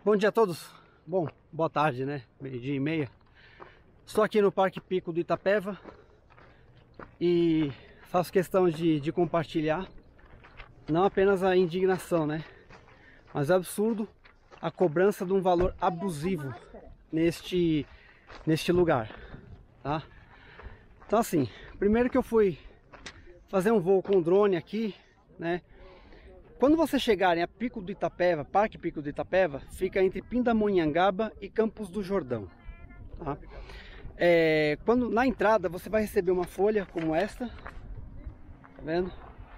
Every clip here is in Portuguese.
Bom dia a todos. Bom, boa tarde, né? 12h30. Estou aqui no Parque Pico do Itapeva e faço questão de compartilhar não apenas a indignação, né? Mas é absurdo a cobrança de um valor abusivo neste lugar, tá? Então assim, primeiro que eu fui fazer um voo com drone aqui, né? Quando você chegarem a Pico do Itapeva, Parque Pico do Itapeva, fica entre Pindamonhangaba e Campos do Jordão, tá? Quando na entrada você vai receber uma folha como esta, tá vendo?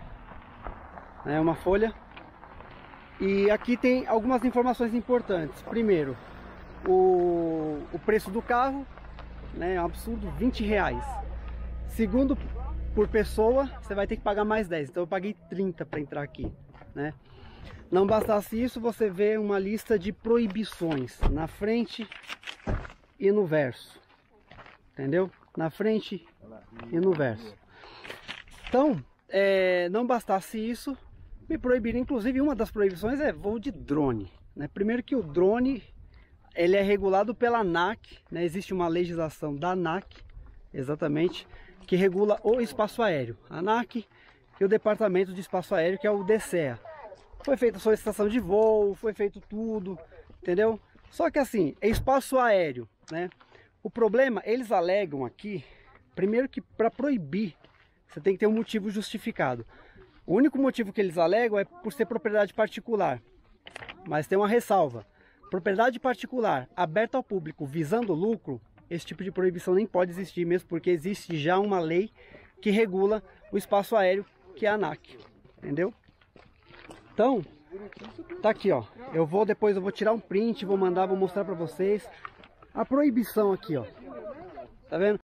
É uma folha. E aqui tem algumas informações importantes. Primeiro, o preço do carro, né? É um absurdo, R$20. Segundo, por pessoa, você vai ter que pagar mais 10. Então eu paguei 30 para entrar aqui, né? Não bastasse isso, você vê uma lista de proibições na frente e no verso, entendeu? Na frente e no verso. Então, não bastasse isso, me proibiram. Inclusive, uma das proibições é voo de drone, né? Primeiro que o drone, ele é regulado pela ANAC, né? Existe uma legislação da ANAC, exatamente, que regula o espaço aéreo. A ANAC e o Departamento de Espaço Aéreo, que é o DCEA. Foi feita a solicitação de voo, foi feito tudo, entendeu? Só que assim, é espaço aéreo, né? O problema, eles alegam aqui, primeiro que para proibir, você tem que ter um motivo justificado. O único motivo que eles alegam é por ser propriedade particular. Mas tem uma ressalva. Propriedade particular aberta ao público visando lucro, esse tipo de proibição nem pode existir mesmo, porque existe já uma lei que regula o espaço aéreo, que é a ANAC, entendeu? Então, tá aqui, ó. Depois eu vou tirar um print, vou mostrar para vocês a proibição aqui, ó. Tá vendo?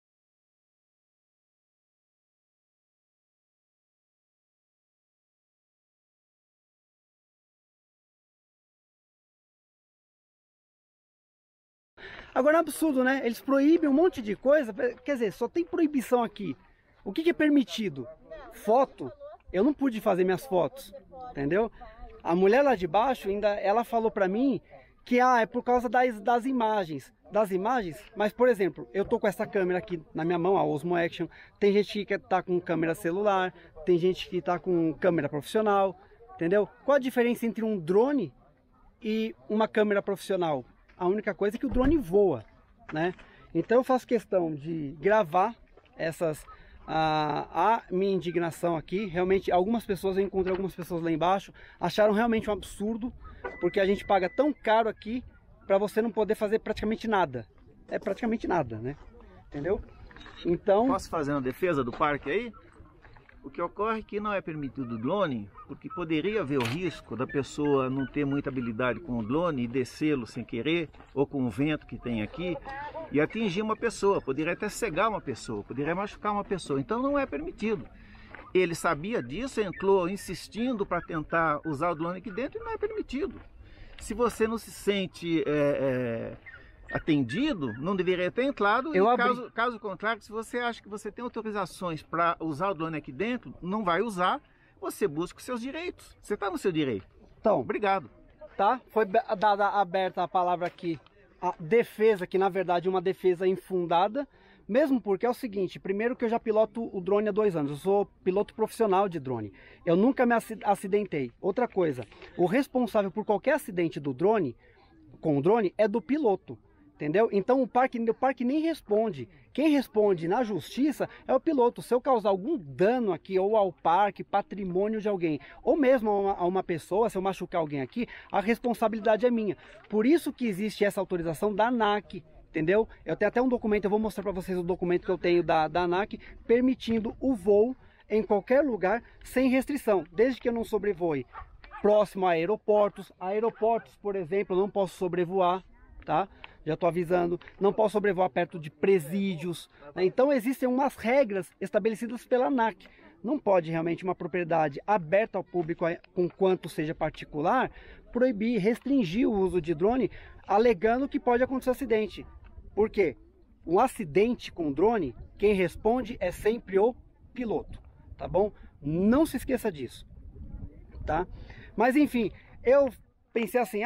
Agora é um absurdo, né? Eles proíbem um monte de coisa, quer dizer, só tem proibição aqui. O que é permitido? Foto, eu não pude fazer minhas fotos, entendeu? A mulher lá de baixo, ela falou pra mim que é por causa das imagens. Mas, por exemplo, eu tô com essa câmera aqui na minha mão, a Osmo Action. Tem gente que tá com câmera celular, tem gente que tá com câmera profissional, entendeu? Qual a diferença entre um drone e uma câmera profissional? A única coisa é que o drone voa, né? Então eu faço questão de gravar a minha indignação aqui. Realmente, eu encontrei algumas pessoas lá embaixo, acharam realmente um absurdo, porque a gente paga tão caro aqui para você não poder fazer praticamente nada. É praticamente nada, né? Entendeu? Então... Posso fazer uma defesa do parque aí? O que ocorre é que não é permitido o drone, porque poderia haver o risco da pessoa não ter muita habilidade com o drone e descê-lo sem querer, ou com o vento que tem aqui, e atingir uma pessoa, poderia até cegar uma pessoa, poderia machucar uma pessoa, então não é permitido. Ele sabia disso, entrou insistindo para tentar usar o drone aqui dentro e não é permitido. Se você não se sente atendido, não deveria ter entrado. Caso contrário, se você acha que você tem autorizações para usar o drone aqui dentro, não vai usar, você busca os seus direitos. Você está no seu direito. Então, obrigado. Tá? Foi aberta a palavra aqui, a defesa, que na verdade é uma defesa infundada, mesmo porque é o seguinte: primeiro que eu já piloto o drone há 2 anos, eu sou piloto profissional de drone, eu nunca me acidentei. Outra coisa, o responsável por qualquer acidente com o drone é do piloto. Entendeu? Então o parque nem responde. Quem responde na justiça é o piloto. Se eu causar algum dano aqui, ou ao parque, patrimônio de alguém, ou mesmo a uma pessoa, se eu machucar alguém aqui, a responsabilidade é minha. Por isso que existe essa autorização da ANAC, entendeu? Eu tenho até um documento, eu vou mostrar para vocês o documento que eu tenho da ANAC, permitindo o voo em qualquer lugar, sem restrição, desde que eu não sobrevoe próximo a aeroportos. Aeroportos, por exemplo, eu não posso sobrevoar, tá? Já estou avisando, não posso sobrevoar perto de presídios, né? Então existem umas regras estabelecidas pela ANAC. Não pode realmente uma propriedade aberta ao público, com quanto seja particular, proibir, restringir o uso de drone, alegando que pode acontecer acidente. Por quê? Um acidente com drone, quem responde é sempre o piloto, tá bom? Não se esqueça disso, tá? Mas enfim, eu pensei assim,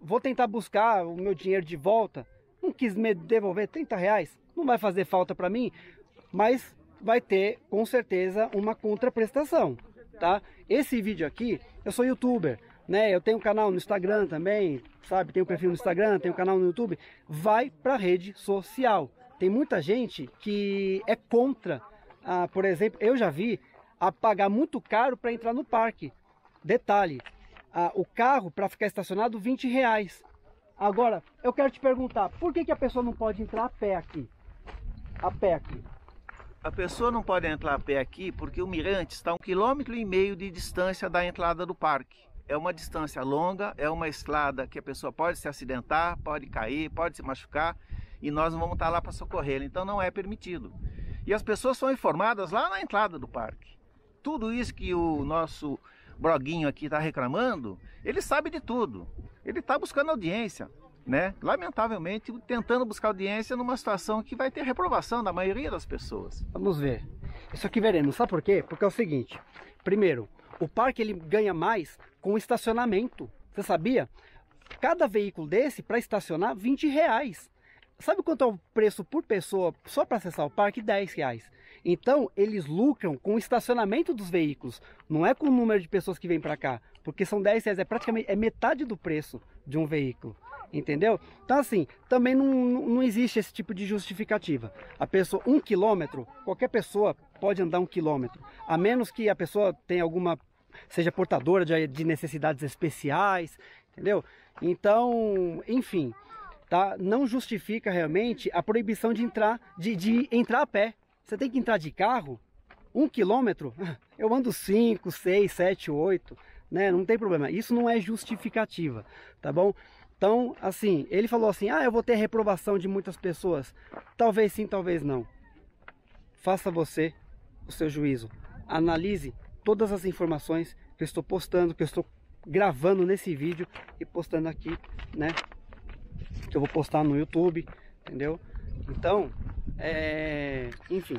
vou tentar buscar o meu dinheiro de volta, não quis me devolver R$30, não vai fazer falta para mim, mas vai ter com certeza uma contraprestação, tá? Esse vídeo aqui, eu sou youtuber, né? Eu tenho um canal no Instagram também, sabe? Tenho um perfil no Instagram, tenho um canal no YouTube, vai para rede social. Tem muita gente que é contra, por exemplo, eu já vi a pagar muito caro para entrar no parque. Detalhe, o carro para ficar estacionado R$20. Agora, eu quero te perguntar, por que a pessoa não pode entrar a pé aqui? A pé aqui. A pessoa não pode entrar a pé aqui porque o mirante está a 1,5 km de distância da entrada do parque. É uma distância longa, é uma estrada que a pessoa pode se acidentar, pode cair, pode se machucar e nós não vamos estar lá para socorrer, então não é permitido. E as pessoas são informadas lá na entrada do parque. Tudo isso que o nosso Broguinho aqui está reclamando, ele sabe de tudo. Ele está buscando audiência, né? Lamentavelmente, tentando buscar audiência numa situação que vai ter reprovação da maioria das pessoas. Vamos ver. Isso aqui veremos. Sabe por quê? Porque é o seguinte. Primeiro, o parque ele ganha mais com estacionamento. Você sabia? Cada veículo desse para estacionar R$20. Sabe quanto é o preço por pessoa só para acessar o parque? R$10. Então eles lucram com o estacionamento dos veículos, não é com o número de pessoas que vêm para cá, porque são R$10, é praticamente metade do preço de um veículo, entendeu? Então assim, também não existe esse tipo de justificativa. A pessoa, 1 quilômetro, qualquer pessoa pode andar 1 quilômetro, a menos que a pessoa tenha seja portadora de necessidades especiais, entendeu? Então, enfim, tá? Não justifica realmente a proibição de entrar a pé. Você tem que entrar de carro, 1 quilômetro, eu ando 5, 6, 7, 8, né? Não tem problema, isso não é justificativa, tá bom? Então, assim, ele falou assim, eu vou ter reprovação de muitas pessoas. Talvez sim, talvez não. Faça você o seu juízo. Analise todas as informações que eu estou postando, que eu estou gravando nesse vídeo e postando aqui, né? Que eu vou postar no YouTube, entendeu? Então, enfim,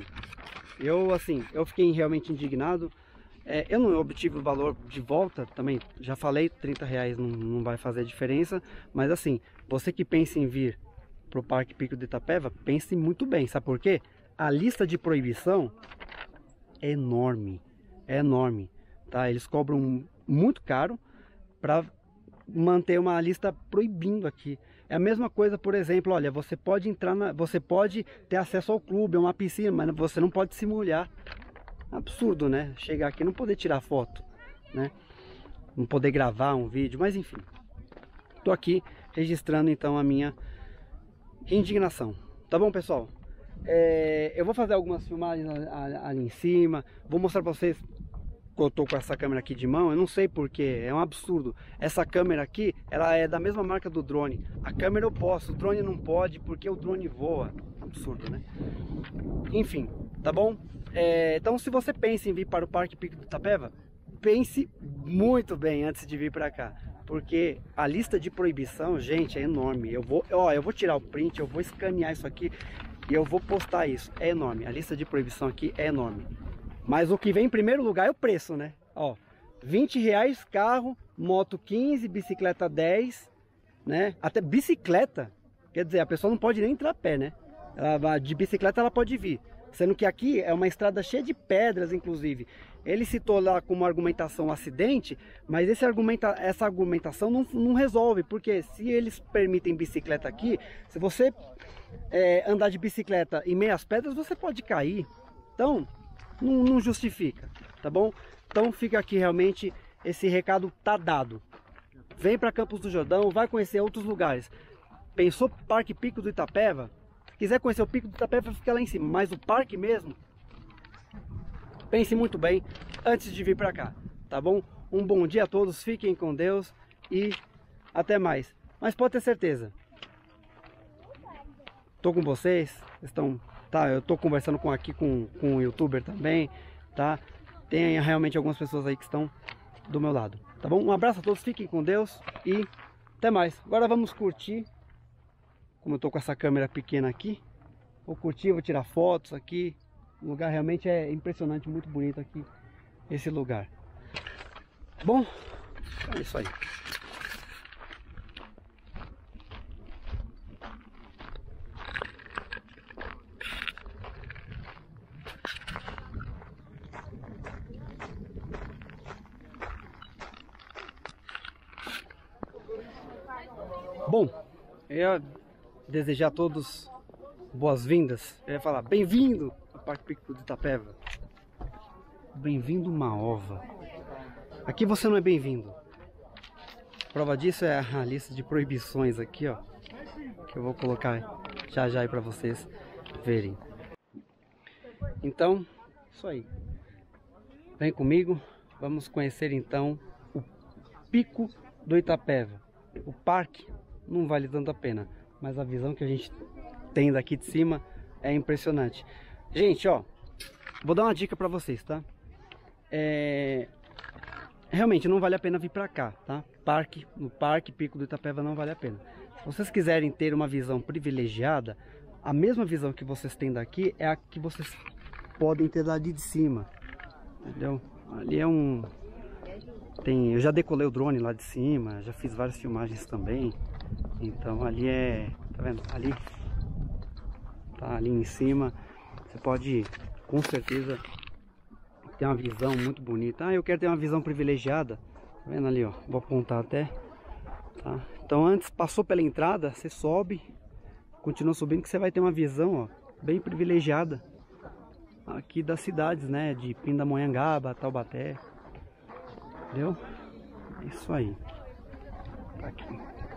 eu fiquei realmente indignado. Eu não obtive o valor de volta, também já falei, R$30 não vai fazer diferença, mas assim, você que pensa em vir para o Parque Pico do Itapeva, pense muito bem, sabe por quê? A lista de proibição é enorme, tá? Eles cobram muito caro para manter uma lista proibindo aqui. É a mesma coisa, por exemplo, olha, você pode entrar você pode ter acesso ao clube, a uma piscina, mas você não pode se molhar. Absurdo, né? Chegar aqui e não poder tirar foto, né? Não poder gravar um vídeo, mas enfim. Tô aqui registrando então a minha indignação. Tá bom, pessoal? Eu vou fazer algumas filmagens ali em cima, vou mostrar para vocês. Eu tô com essa câmera aqui de mão, eu não sei porquê, é um absurdo. Essa câmera aqui, ela é da mesma marca do drone. A câmera eu posso, o drone não pode porque o drone voa. Absurdo, né? Enfim, tá bom? Então se você pensa em vir para o Parque Pico do Itapeva, pense muito bem antes de vir para cá. Porque a lista de proibição, gente, é enorme. Eu vou tirar o print, eu vou escanear isso aqui e eu vou postar isso. É enorme, a lista de proibição aqui é enorme. Mas o que vem em primeiro lugar é o preço, né? Ó, R$20 carro, moto 15, bicicleta 10, né? Até bicicleta, quer dizer, a pessoa não pode nem entrar a pé, né? De bicicleta ela pode vir. Sendo que aqui é uma estrada cheia de pedras, inclusive. Ele citou lá como argumentação acidente, mas essa argumentação não resolve, porque se eles permitem bicicleta aqui, se você andar de bicicleta em meio às pedras, você pode cair. Então, não justifica, tá bom? Então fica aqui realmente, esse recado tá dado. Vem para Campos do Jordão, vai conhecer outros lugares. Pensou Parque Pico do Itapeva? Se quiser conhecer o Pico do Itapeva, fica lá em cima. Mas o parque mesmo, pense muito bem antes de vir para cá, tá bom? Um bom dia a todos, fiquem com Deus e até mais. Mas pode ter certeza, tô com vocês, eu tô conversando aqui com um youtuber também, tá? Tem realmente algumas pessoas aí que estão do meu lado, tá bom? Um abraço a todos, fiquem com Deus e até mais. Agora vamos curtir, como eu tô com essa câmera pequena aqui, vou curtir, vou tirar fotos aqui. O lugar realmente é impressionante, muito bonito aqui, esse lugar. Bom, é isso aí. Bom, eu ia desejar a todos boas-vindas. Eu ia falar, bem-vindo ao Parque Pico do Itapeva. Bem-vindo uma ova. Aqui você não é bem-vindo. Prova disso é a lista de proibições aqui, ó. Que eu vou colocar já aí para vocês verem. Então, isso aí. Vem comigo, vamos conhecer então o Pico do Itapeva. O parque não vale tanto a pena, mas a visão que a gente tem daqui de cima é impressionante. Gente, ó, vou dar uma dica para vocês, tá? Realmente não vale a pena vir para cá, tá? No Parque Pico do Itapeva não vale a pena. Se vocês quiserem ter uma visão privilegiada, a mesma visão que vocês têm daqui é a que vocês podem ter dali de cima, entendeu? Ali é um... eu já decolei o drone lá de cima, já fiz várias filmagens também. Então ali tá vendo? Ali tá ali em cima. Você pode com certeza ter uma visão muito bonita. Ah, eu quero ter uma visão privilegiada. Tá vendo ali, ó? Vou apontar até. Tá? Então antes, passou pela entrada, você sobe, continua subindo que você vai ter uma visão, ó, bem privilegiada aqui das cidades, né? De Pindamonhangaba, Taubaté. Entendeu? É isso aí. Tá aqui.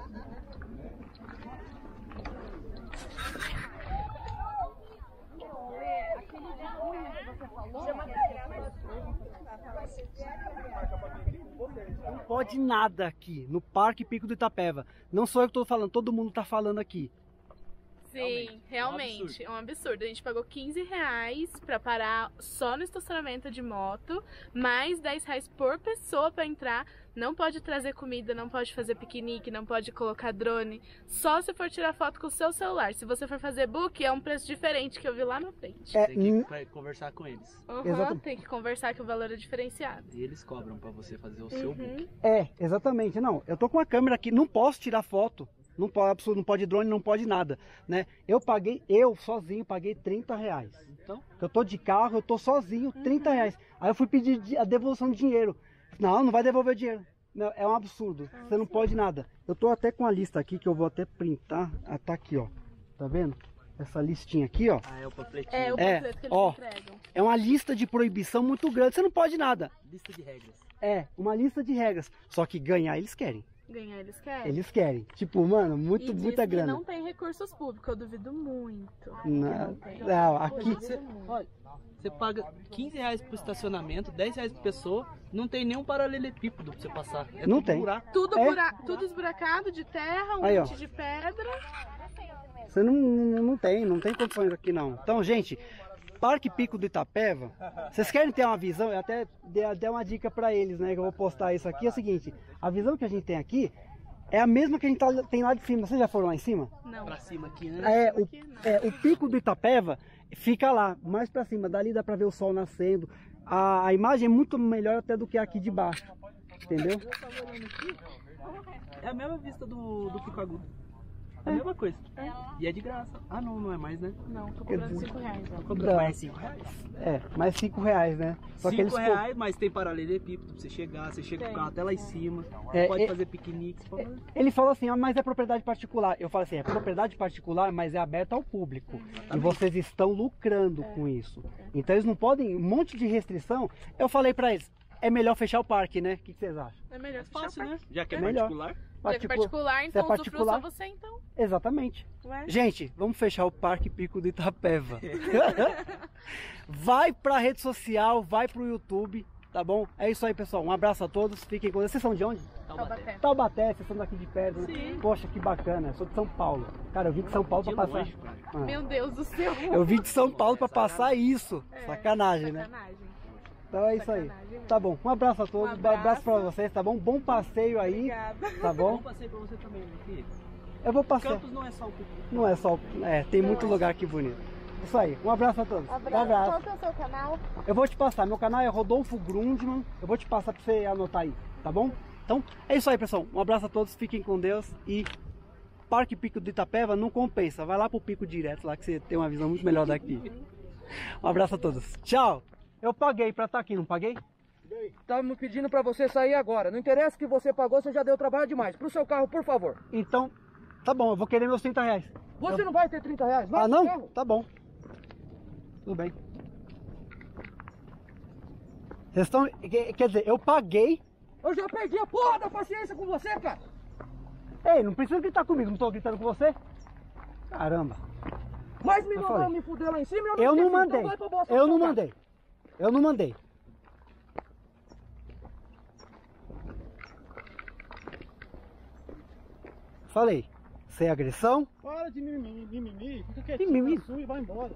Não pode nada aqui no Parque Pico do Itapeva. Não sou eu que estou falando, todo mundo está falando aqui. Sim, realmente, é um absurdo. A gente pagou R$15 pra parar só no estacionamento de moto, mais R$10 por pessoa pra entrar. Não pode trazer comida, não pode fazer piquenique, não pode colocar drone. Só se for tirar foto com o seu celular. Se você for fazer book, é um preço diferente que eu vi lá na frente. Tem que conversar com eles. Tem que conversar que o valor é diferenciado. E eles cobram pra você fazer o seu book. Exatamente. Não, eu tô com a câmera aqui, não posso tirar foto. Não pode drone, não pode nada, né? Eu sozinho paguei R$30. Então? Eu tô de carro, eu tô sozinho, R$30. Aí eu fui pedir a devolução de dinheiro. Não vai devolver o dinheiro. Não, é um absurdo. Você não pode nada. Eu tô até com a lista aqui que eu vou até printar. Ah, tá aqui, ó. Tá vendo? Essa listinha aqui, ó. Ah, é o panfletinho. É o panfleto que eles entregam. É uma lista de proibição muito grande. Você não pode nada. Lista de regras. É, uma lista de regras. Só que ganhar eles querem. Ganhar eles querem? Eles querem. Tipo, mano, muita grana. Não tem recursos públicos, eu duvido muito. Não, aqui... Olha, você paga R$15 pro estacionamento, R$10 por pessoa, não tem nenhum paralelepípedo pra você passar. Não tem. Buraco. Tudo esburacado de terra, aí, monte de pedra. Você não tem condições aqui não. Então, gente, Parque Pico do Itapeva, vocês querem ter uma visão? Eu até dei uma dica pra eles, né? Que eu vou postar isso aqui. É o seguinte, a visão que a gente tem aqui é a mesma que a gente tem lá de cima. Vocês já foram lá em cima? Não. Pra cima aqui, né? O Pico do Itapeva fica lá, mais pra cima. Dali dá pra ver o sol nascendo. A imagem é muito melhor até do que aqui de baixo. Entendeu? É a mesma vista do Pico Agudo. É a mesma coisa. E é de graça. Ah, não é mais, né? Não, tô cobrando R$5. Tô cobrando mais R$5. Mais R$5, né? Só que R$5, mas tem paralelepípedo pra você chegar. Você chega com o carro até lá em cima. Pode fazer piquenique. Ele falou assim, mas é propriedade particular. Eu falo assim, é propriedade particular, mas é aberta ao público. E vocês estão lucrando com isso. Então eles não podem, um monte de restrição. Eu falei pra eles, é melhor fechar o parque, né? O que vocês acham? É melhor fácil, né? Já que é melhor. particular. Já que é particular, então usufrua só você, então. Exatamente. Ué? Gente, vamos fechar o Parque Pico do Itapeva. Vai pra rede social, vai pro YouTube, tá bom? É isso aí, pessoal. Um abraço a todos. Fiquem com Deus. Vocês são de onde? Taubaté. Taubaté, vocês são daqui de perto, né? Sim. Poxa, que bacana. Eu sou de São Paulo. Cara, eu vim de São Paulo pra passar. Meu Deus do céu. Eu vim de São Paulo pra passar isso. Sacanagem, né? Então é isso aí. Tá bom. Um abraço a todos. Um abraço pra vocês, tá bom? Bom passeio aí. Obrigada. Tá bom? Bom passeio pra você também, meu filho. Eu vou passar. Campos não é só o Pico. Não é só. Tem muito lugar aqui bonito. Isso aí. Um abraço a todos. Abraço. Qual que é o seu canal? Eu vou te passar. Meu canal é Rodolfo Grundman. Eu vou te passar pra você anotar aí. Tá bom? Então é isso aí, pessoal. Um abraço a todos. Fiquem com Deus. E Parque Pico do Itapeva não compensa. Vai lá pro Pico direto lá que você tem uma visão muito melhor daqui. Um abraço a todos. Tchau. Eu paguei pra estar aqui, não paguei? Estamos pedindo para você sair agora. Não interessa que você pagou, você já deu trabalho demais. Pro seu carro, por favor. Então, Tá bom, eu vou querer meus 30 reais. Você não vai ter 30 reais, vai. Ah, não? Carro. Tá bom. Tudo bem. Vocês estão... Quer dizer, eu paguei... Eu já perdi a porra da paciência com você, cara. Ei, não precisa gritar comigo, não tô gritando com você? Caramba. Mas me mandou me fuder lá em cima, Eu não esqueci, mandei. então vai pra bosta Eu do não seu mandei. Eu não mandei. Falei. Sem agressão. Para de mimimi, fica quietinho Mimimi? na sua e vai embora.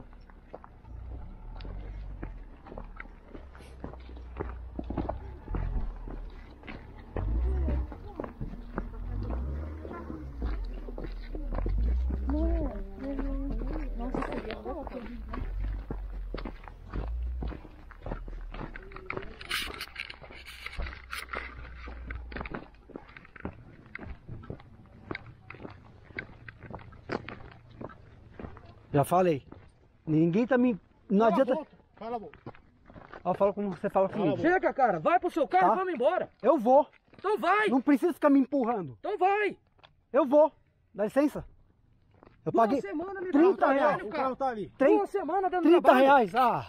Já falei. Ninguém tá me... Não adianta... Cala a boca. Ó, fala como você fala comigo. Chega, cara, vai pro seu carro Tá. e vamos embora. Eu vou. Então vai, Não precisa ficar me empurrando. então vai. Eu vou. Dá licença. Eu paguei 30 reais. O carro tá ali. 30 Duas semanas dando 30 trabalho. reais. Ah.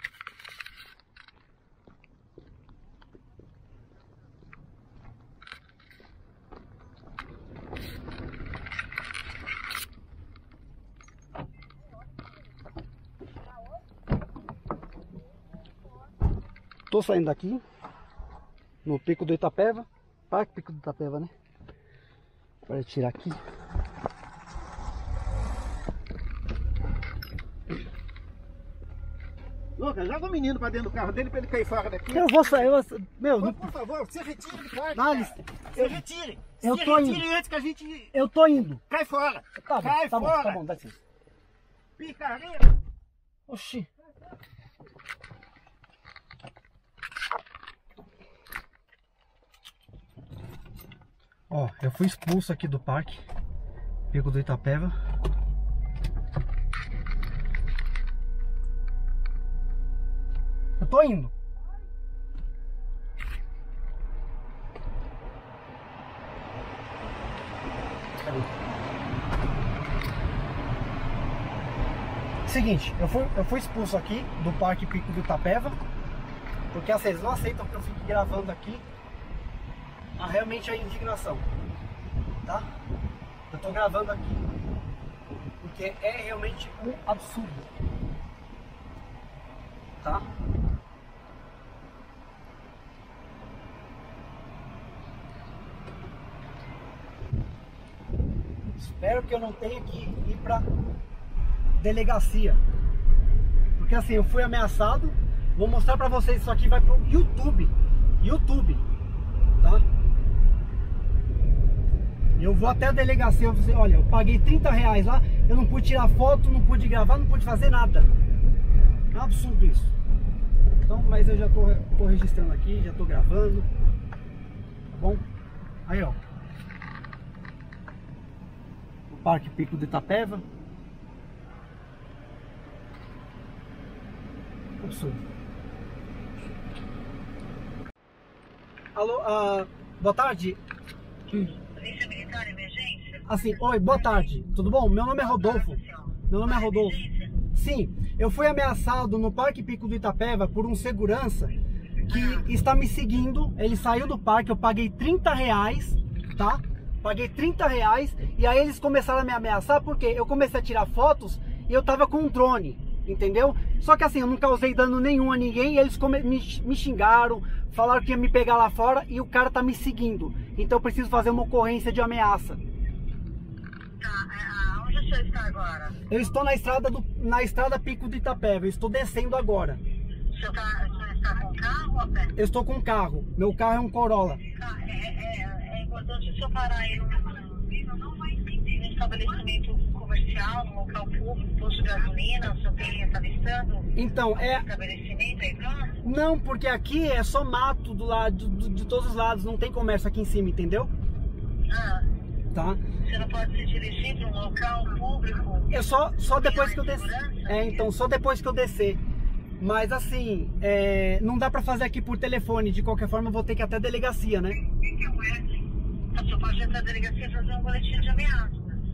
Tô saindo daqui no Pico do Itapeva, Parque Pico do Itapeva, né? Para tirar aqui. Lucas, joga o menino pra dentro do carro dele pra ele cair fora daqui. Eu vou sair, meu, Mas, por favor, se retire do carro. Dá-lhe- Se retire. eu Se tô retire indo. antes que a gente eu tô indo. cai fora. Tá bom, Cai tá bom, fora. tá bom, dá licença. Picareta. Oxi. Ó, eu fui expulso aqui do parque Pico do Itapeva. Eu tô indo. Seguinte, eu fui expulso aqui do Parque Pico do Itapeva, porque assim, eles não aceitam que eu fique gravando aqui realmente a indignação, tá? Eu tô gravando aqui porque é realmente um absurdo, tá? Espero que eu não tenha que ir pra delegacia, porque assim, eu fui ameaçado. Vou mostrar pra vocês, isso aqui vai pro YouTube, tá? Eu vou até a delegacia, eu vou dizer, olha, eu paguei 30 reais lá, eu não pude tirar foto, não pude gravar, não pude fazer nada. É um absurdo isso. Então, mas eu já tô registrando aqui, já tô gravando, tá bom? Aí, ó, o Parque Pico do Itapeva. Absurdo. Alô, boa tarde. Polícia Militar, emergência? Assim, oi, boa tarde. Tudo bom? Meu nome é Rodolfo. Meu nome é Rodolfo. Sim, eu fui ameaçado no Parque Pico do Itapeva por um segurança que está me seguindo. Ele saiu do parque, eu paguei 30 reais, tá? Paguei 30 reais e aí eles começaram a me ameaçar porque eu comecei a tirar fotos e eu tava com um drone, entendeu? Só que assim, eu não causei dano nenhum a ninguém e eles me xingaram, falaram que ia me pegar lá fora e o cara tá me seguindo. Então eu preciso fazer uma ocorrência de ameaça. Tá, onde o senhor está agora? Eu estou na estrada Pico do Itapeva, eu estou descendo agora. O senhor está com carro ou a pé? Eu estou com carro, meu carro é um Corolla. Tá, é importante o senhor parar aí num estabelecimento comercial, num local público, posto de gasolina, o senhor está listando Então, estabelecimento aí próximo? Não, porque aqui é só mato do lado, de todos os lados, não tem comércio aqui em cima, entendeu? Ah, Tá? você não pode se dirigir para um local público? É só depois que eu descer. Segurança? Então, só depois que eu descer. Mas assim, não dá pra fazer aqui por telefone, de qualquer forma eu vou ter que ir até a delegacia, né? O senhor pode ir para a delegacia fazer um boletim de ameaça.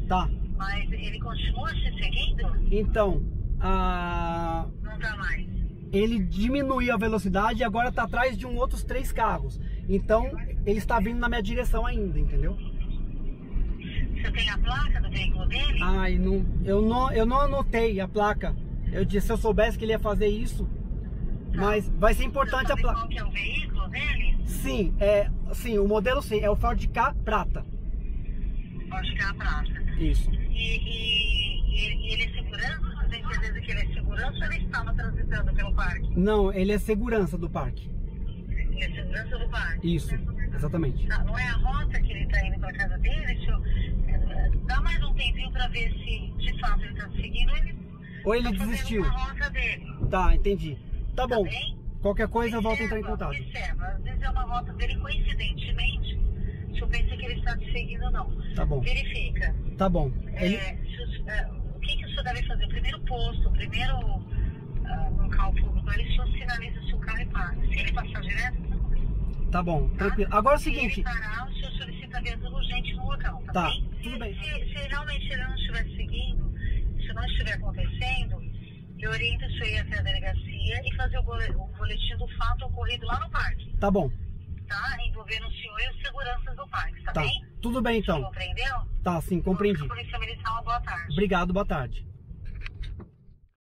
Tá. Mas ele continua se seguindo? Então, Não tá mais. ele diminuiu a velocidade e agora tá atrás de outros 3 carros. Então, ele está vindo na minha direção ainda, entendeu? Você tem a placa do veículo dele? Ai, eu não anotei a placa. Eu disse, se eu soubesse que ele ia fazer isso, mas vai ser importante Você a sabe placa. qual que é o veículo dele? Sim, o modelo sim, é o Ford Ka prata. Pode ficar a prata. Isso. E ele é segurança? Você tem certeza que ele é segurança ou ele estava transitando pelo parque? Não, ele é segurança do parque. Ele é segurança do parque? Isso, exatamente. Tá, não é a rota que ele está indo para casa dele? Dá mais um tempinho para ver se de fato ele está seguindo Ou ele tá fazendo desistiu. uma rota dele. Tá, entendi. Tá bom. bem? Qualquer coisa eu volto a entrar em contato. Observa, às vezes é uma rota dele coincidentemente. Se eu pensei que ele está te seguindo ou não. Tá bom. Verifica. Tá bom. O que o senhor deve fazer? O primeiro posto, o primeiro local público, ele só sinaliza se o carro passa. Se ele passar direto, Tá bom, tranquilo. Agora é o se seguinte. ele parar, o senhor solicita viatura urgente no local, tá, Tá, bem? tudo bem. Se realmente ele não estiver seguindo, se não estiver acontecendo, eu oriento o senhor a ir até a delegacia e fazer o boletim do fato ocorrido lá no parque, Tá bom. tá? Envolvendo o senhor e os seguranças do parque, tá Tá. bem? Tudo bem então. Compreendeu? Tá, sim, compreendi. Polícia Militar, uma boa tarde. Obrigado, boa tarde.